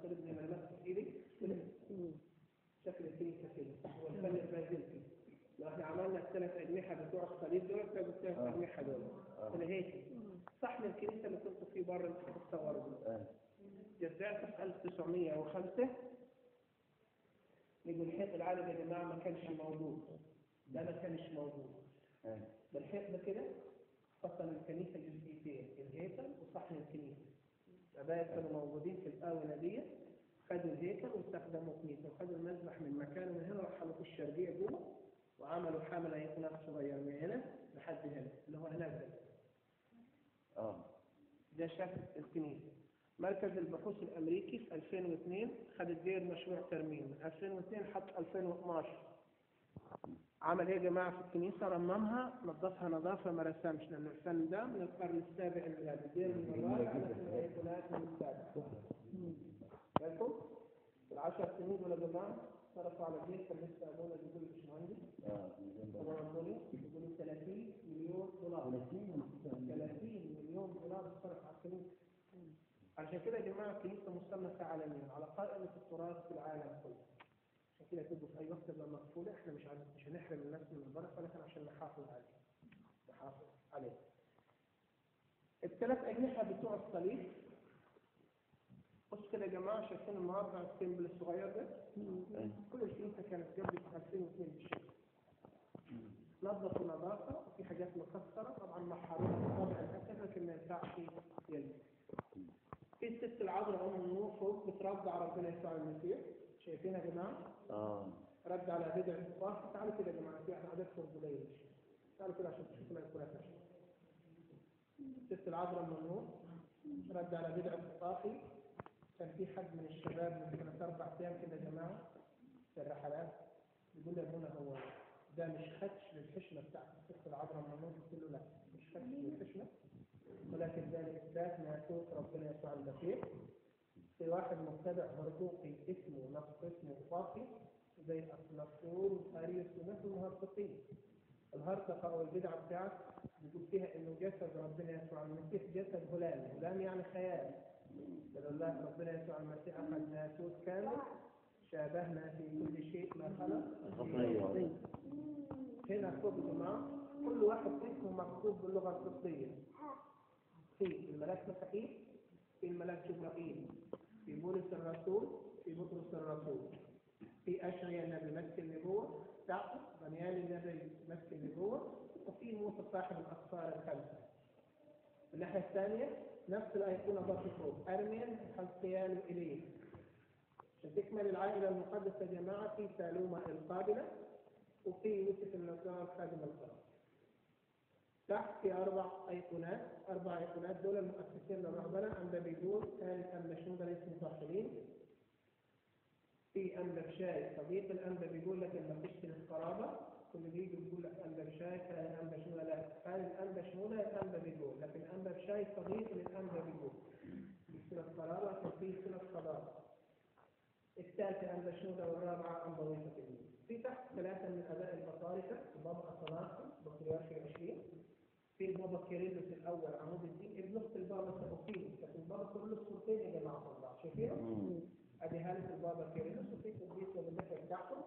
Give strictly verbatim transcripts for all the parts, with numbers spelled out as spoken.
الصليب زي ما انا ماسك ايدي كده، شكل الكنيسه كده والفن البازلتي. لو احنا عملنا الثلاث اجنحه بتوع الصليب دول كانوا الثلاث اجنحه دول الهيكل صحن الكنيسه اللي كنت فيه بره اللي بتصوروا دول. جزعته في ألف وتسعمية وخمسة. يقول الحيط العالي يا جماعه ما كانش موجود، ده ما كانش موجود. ده الحيط ده كده فصل الكنيسه جزئيتين، الهيكل وصحن الكنيسه. الاباء كانوا موجودين في الاونه دي، خدوا الهيكل واستخدموا كنيسه، وخدوا المذبح من مكانه من هنا وراحوا في الشرقيه جوه، وعملوا حمل ايقونات صغير من هنا لحد هنا اللي هو هناك ده. اه ده شكل الكنيسه. مركز البحوث الامريكي في ألفين واثنين خد الدير مشروع ترميم، من ألفين واثنين حط ألفين واثناشر. عمل ايه يا جماعه في الكنيسه؟ رممها، نظفها نظافه ما رسمش، لان الفن ده من القرن السابع الميلادي، الدير من الرابع لكن الايقونات من السابع. بالكم في العشر سنين دول يا جماعه صرفوا على الدير، كان لسه ابونا بيقول الباشمهندس طبعا بيقولوا بيقولوا ثلاثين مليون دولار ثلاثين مليون دولار صرف على الكنيسه. عشان كده يا جماعه الكنيسه مصنفه عالميا على قائمه التراث في العالم كله. عشان كده تبقوا في اي وقت تبقى مقفوله، احنا مش عايز مش هنحرم الناس من البركه، ولكن عشان نحافظ عليه نحافظ عليه. الثلاث اجنحه بتوع الصليب بص كده يا جماعه، شايفين المربع السيمبل الصغير ده؟ كل الكنيسه كانت قبل في ألفين واثنين بالشكل. نظفوا نظافه، وفي حاجات مكسره طبعا محروقه طبعا الاسد لكن ما ينفعش يلبس. في الست العذراء ام النور فوق بترضع ربنا يسوع المسيح، شايفينها يا جماعه؟ اه رد على بدع الصفاح. تعالوا كده يا جماعه، في احنا عددكم قليل، تعالوا كده عشان تشوفوا الايقونات. الست العذراء ام النور رد على بدع الصفاحي. كان في حد من الشباب من سنه اربع ايام كده يا جماعه في الرحلات يقول لابونا هو ده مش خدش للحشمه بتاعت الست العذراء ام النور؟ قلت له لا مش خدش للحشمه، ولكن ده اثبات ناسوت ربنا يسوع المسيح. في واحد مبتدع مرقوقي اسمه نص اسمه فاطي زي أفلاطون وأريوس وناس المهرطقين. الهرطقة أو البدعة بتاعت بيقول فيها إنه جسد ربنا يسوع المسيح جسد هلامي، هلامي يعني خيال. قال الله ربنا يسوع المسيح أخذ ناسوت كامل شابهنا في كل شيء ما خلق. هنا خذوا يا جماعة كل واحد اسمه مكتوب باللغة القبطية. في الملاك ميخائيل، في الملاك جبرائيل، في بولس الرسول، في بطرس الرسول، في أشعيا النبي ماسك النبوة بتاعته، دانيال النبي ماسك النبوة، وفي موسى صاحب الأسفار الخمسة. الناحية الثانية نفس الأيقونة برضه فوق، أرميا حزقيال وإيليا. عشان تكمل العائلة المقدسة يا جماعة في سالومة القابلة، وفي يوسف النجار خادم القرى. تحت في أربع أيقونات، أربع أيقونات دول المؤسسين للرهبنة. أنبا بيدور، ثالث أنبا شنودة ليس متوحدين. في أنبا بشاي صديق الأنبا بيقول لك إن مفيش صلة قرابة، كل بيجي بيقول لك أنبا بشاي ثاني أنبا شنودة، لا ثالث أنبا شنودة أنبا بيقول، لكن أنبا بشاي صديق للأنبا بيقول في صلة قرابة، ففي صلة قرابة. الثالثة أنبا شنودة والرابعة أنبا ويسة الدين. في تحت ثلاثة من أباء البطاركة، بابا أصلاحهم بطريرك العشرين، في البابا كيرلس الاول عمود الدين ابن اخت البابا سأوفيلوس، لكن البابا كيرلس صورتين يا جماعه في بعض، شايفينهم؟ ادي هاله البابا كيرلس وفي تدريس والنكهه بتاعته.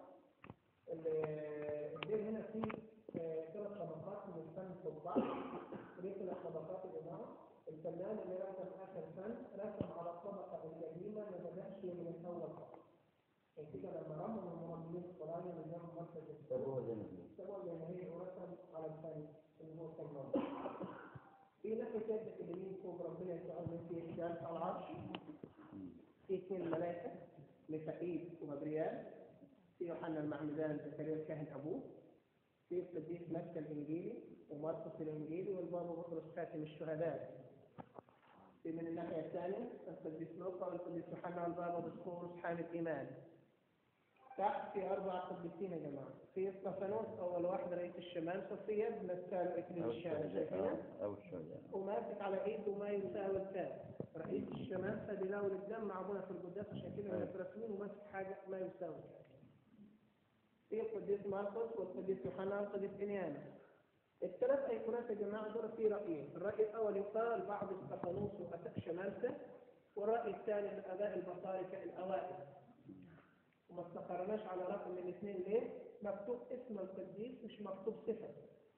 الدين هنا فيه ثلاث طبقات من الفن فوق بعض. ليه ثلاث طبقات يا جماعه؟ الفنان اللي رسم اخر فن رسم على الطبقه القديمه ما بداش من الاول خالص. عشان كده لما رموا المربيين الصلايه اللي جابوا مركز سابوها زي ما هي سابوها زي ما هي ورسم على الفن اللي هو كان في ناحية يدك اليمين فوق ربنا يسوع المسيح جالس على العرش. في اثنين ملائكة ميخائيل وغبريال. في يوحنا المعمدان زكريا الكاهن أبوه. في القديس متى الإنجيلي ومرقس الإنجيلي والبابا بطرس خاتم الشهداء. في من الناحية الثانية القديس لوقا والقديس يوحنا والبابا بسطورس حامل إيمان. تحت في أربع قديسين يا جماعة. في استفانوس أول واحد رئيس الشمال، صفية ابن الثالث إكليل الشام، شايفينه؟ وماسك على إيده ما يساوي الثالث. رئيس الشمال خد يناول الدم مع أبونا في القداس، عشان كده مترسمين وماسك حاجة ما يساوي الثالث. في القديس ماركوس والقديس يوحنا والقديس إنيانا. الثلاث أيقونات يا جماعة دول في رأيين. الرأي الأول يقال بعض استفانوس وأساق شمالته والرأي الثاني من آباء البطاركة الأوائل. وما استقرناش على رقم من الاثنين ليه؟ مكتوب اسم القديس مش مكتوب صفة.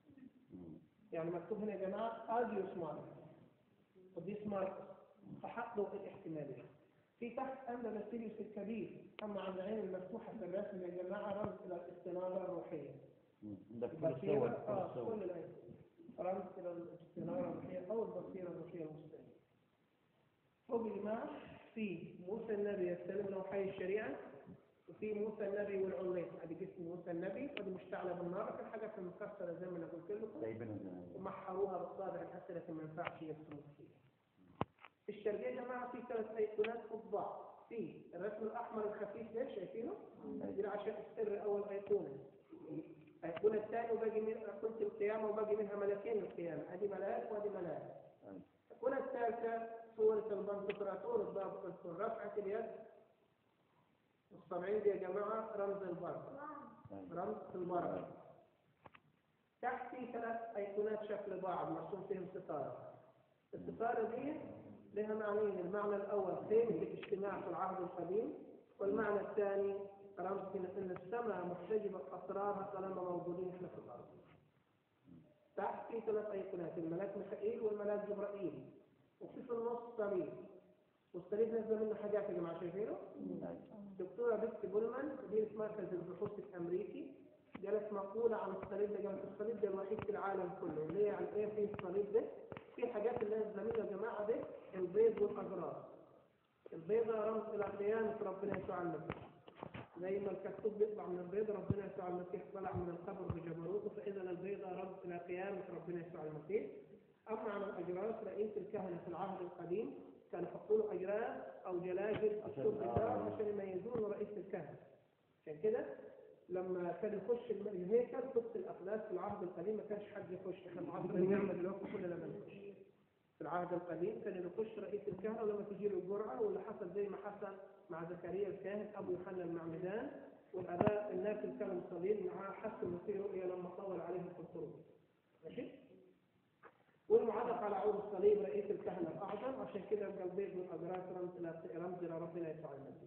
يعني مكتوب هنا يا جماعة أجيوس ماركوس، قديس ماركوس، فحقه الاحتمالية. في تحت أن باسيليوس الكبير، أما عن العين المفتوحة في الرسم يا جماعة رمز إلى الاستنارة الروحية. البصيرة آه كل العين رمز إلى الاستنارة الروحية أو البصيرة الروحية المستنيرة. فوق يا جماعة في موسى النبي يستلم لوحي الشريعة، وفي موسى النبي والعليم. ادي جسم موسى النبي ودي مشتعله بالنار، في الحاجات المكسره زي ما انا قلت لكم ومحروها بالصابع الاسئله ما ينفعش يرسموا فيها. في الشرقيه يا جماعه في ثلاث ايقونات فضاء. في الرسم الاحمر الخفيف ده شايفينه؟ دي عشان السر اول ايقونه. الايقونه الثانيه وباقي من ايقونه القيامه وباقي منها ملكين القيامه، ادي ملاك وادي ملاك. الايقونه الثالثه صوره البنتقراطور الضابط رفعه اليد. الصبعين دي يا جماعة رمز البركة، رمز البركة. تحت في ثلاث أيقونات شكل بعض مرسوم فيهم ستارة. الستارة دي لها معنيين، المعنى الأول خيمة الاجتماع في العهد القديم، والمعنى الثاني رمز إن السماء محتجبة أسرارها طالما موجودين إحنا في الأرض. تحت في ثلاث أيقونات، الملاك ميخائيل والملاك جبرائيل، وفي في النص صليب. والصليب نزل منه حاجات يا جماعة شايفينه؟ دكتورة بيتي بولمان مديرة مركز البحوث الأمريكي قالت مقولة عن الصليب ده، قالت الصليب ده الوحيد في العالم كله. ليه؟ عن إيه في الصليب ده؟ في حاجات اللي نازلة منه يا جماعة ده البيض والأجراس. البيضة رمز إلى قيامة ربنا يسوع المسيح. زي ما الكتكوت بيطلع من البيضة ربنا يسوع المسيح طلع من القبر بجبروته، فإذا البيضة رمز إلى قيامة ربنا يسوع المسيح. أما عن الأجراس رئيس الكهنة في العهد القديم كانوا يحطوا له أجراس أو جلاجل الصوت بتاعه عشان يميزونه رئيس الكهنة. عشان كده لما كان يخش الهيكل قدس الأقداس في العهد القديم ما كانش حد يخش. احنا في عصر النعمة دلوقتي كلنا ما نخش. في العهد القديم كان يخش رئيس الكهنة ولما تجي له الجرعة، واللي حصل زي ما حصل مع زكريا الكاهن أبو يوحنا المعمدان، والآباء الناس اللي كانوا مصلين معاه حسوا إنه في رؤية لما طول عليهم في الخروج. ماشي؟ والمعلق على عود الصليب رئيس الكهنة الأعظم، عشان كده يبقى البيض والأجراس رمز رمز لربنا يسوع المسيح.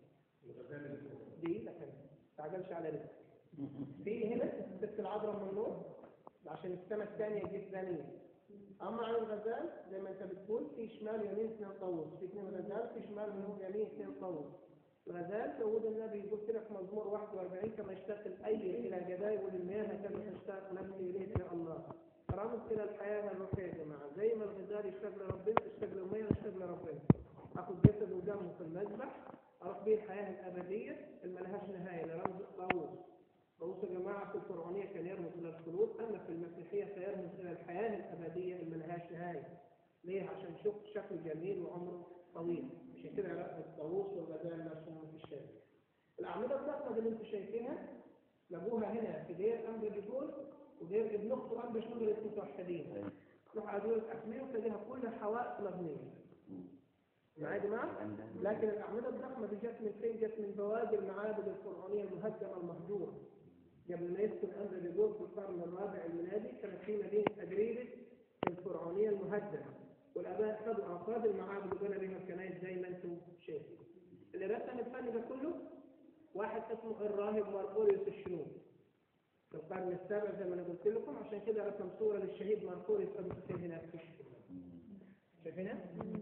دي لكن ما تعجلش على رزق. في هنا ست العذراء من النور عشان السماء الثانية دي الثانية. أما عن الغزال زي ما أنت بتقول في شمال يمين اثنين طاووس، في اثنين غزال في شمال يمين اثنين طاووس. الغزال داوود النبي يقول كده في مزمور واحد وأربعين كما يشتاق الأيل إلى جداول المياه هكذا تشتاق نفسي إليه يا الله. رمز إلى الحياة الروحية يا جماعة، زي ما الغزال يشتاق لربنا يشتاق للمياه يشتاق لربنا. آخذ جسد ودمه في المذبح أروح به الحياة الأبدية اللي ملهاش نهاية لرمز طاووس. طاووس يا جماعة في الفرعونية كان يرمز إلى الخلود، أما في المسيحية سيرمز إلى الحياة الأبدية اللي ملهاش نهاية. ليه؟ عشان نشوف شكل جميل وعمره طويل. عشان كده علاقة الطاووس والغزال مرسومة في الشارع. الأعمدة الضخمة اللي أنتم شايفينها لقوها هنا في دير أمر بيقول ودير ابن أخته أمر شنو اللي متوحدين. روح عدول الأكمية وتلاقيها كلها حوائط مبنية. معايا يا جماعة؟ لكن الأعمدة الضخمة دي جت من فين؟ جت من بوادي المعابد الفرعونية المهدمة المهجورة. قبل ما يسكن أمر بيقول في القرن الرابع الميلادي كانت في مدينة أجريبس الفرعونية المهدمة. والآباء خدوا أعقاد المعابد وبنوا بها الكنائس زي ما أنتم شايفين. اللي رسم الفن ده كله واحد اسمه الراهب ماركوريوس الشنوب في القرن السابع زي ما انا قلت لكم. عشان كده رسم صوره للشهيد ماركوريوس ابو سفيان هناك في الشنوب. شايفينها؟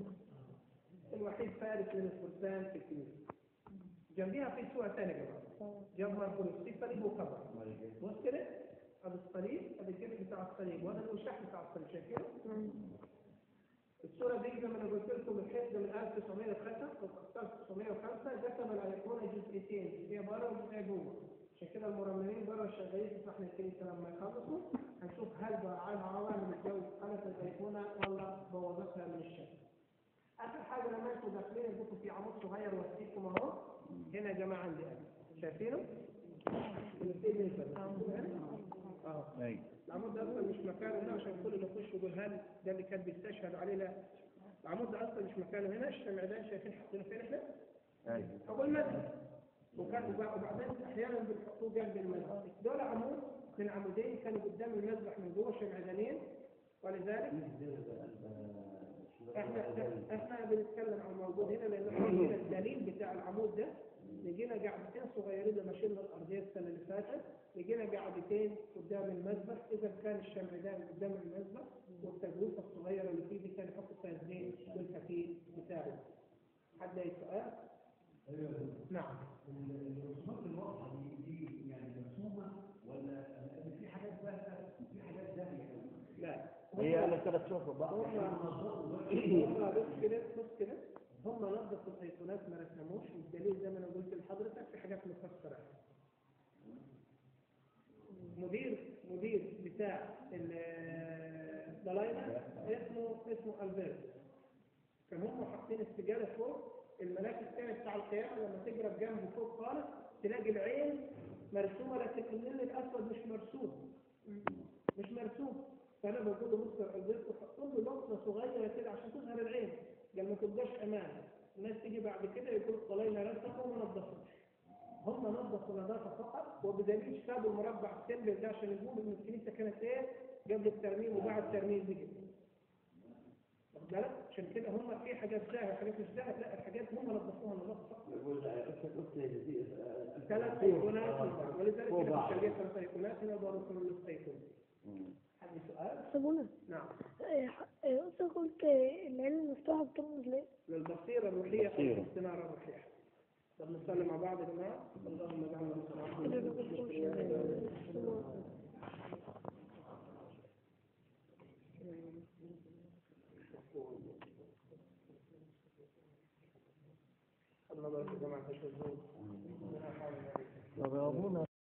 الوحيد فارس من الفرسان في الكنيسه. جنبيها في صوره ثانيه يا جماعه. جنب ماركوريوس في صليب وكبر. بص كده ابو الصليب ابو الجسم بتاع الصليب وهذا الوشاح بتاع الصليب. شايفينه؟ الصورة دي زي ما انا قلت لكم الحفظ من ألف وتسعمائة وخمسة ألف وتسعمائة وخمسة قسم الأيقونة جزئيتين، جزئية بره وجزئية جوه. عشان كده المرممين بره الشغالين في صحن الكنيسة لما يخلصوا هنشوف هل بقى عوامل الجو خلت الأيقونة ولا بوظتها من الشكل. آخر حاجة لما انتوا داخلين البوكو في عمود صغير وسيكم أهو. هنا يا جماعة عندي أنا شايفينه؟ اه العمود ده اصلا مش مكانه هنا عشان كل اللي يخش يقول هل ده اللي كان بيستشهد عليه. لا العمود ده اصلا مش مكانه هنا. الشمعدان شايفين حاطينه فين احنا؟ ايوه فوق المسجد. وكان وبعدين احيانا بنحطوه جنب المسجد. دول عمود من عمودين كانوا قدام المذبح من جوه شمعدانين ولذلك احنا احنا بنتكلم عن الموجود هنا، لان احنا هنا الدليل بتاع العمود ده لقينا قاعدتين صغيرين لما شلنا الارضيه السنه اللي فاتت، لقينا قاعدتين قدام المذبح. اذا كان الشمع ده قدام المذبح، والتجويفه الصغيره اللي فيه دي كان يحط فيها الزيت والفتيل بتاعه. حد اي سؤال؟ نعم. الرسومات الواضحه دي دي يعني مرسومه ولا في حاجات باهته وفي حاجات داهيه؟ لا، هي على كده تشوفوا بقى. هم هم بص كده بص كده هم نظفوا الايقونات ما رسموش. الدليل زي ما انا قلت لحضرتك في حاجات مكسره. مدير مدير بتاع الدلاينر اسمه اسمه البيرت، كان هم حاطين السجاده فوق الملاك الثاني بتاع القيامه. لما تقرب جنبه فوق خالص تلاقي العين مرسومه، لكن اللون الاسود مش مرسوم مش مرسوم. فانا بقول له مستر البيرت حط له نقطه صغيره كده عشان تظهر العين، قال ما تبقاش امان. الناس تيجي بعد كده يقول الدلاينر رسموا وما نظفوش. هم نظفوا نظافه فقط، وبدليل سابوا المربع السلبي ده عشان يقولوا ان الكنيسه كانت ايه قبل الترميم وبعد الترميم دي. واخد بالك؟ عشان كده هم في حاجات زاهيه وحاجات مش زاهيه، لا الحاجات هم نظفوها نظافه فقط. ثلاث ايقونات ولذلك احنا في الشرقيه ثلاث ايقونات هنا ضروري كل الايقون. عندي سؤال؟ سبونا. نعم. أنت قلت العين المفتوحة بترمز ليه؟ للبصيره الروحيه او الاستناره الروحيه. طب نصلي مع بعض يا جماعه. اللهم اجعلنا الله يبارك يا جماعه. تشهدون. طب يا ابونا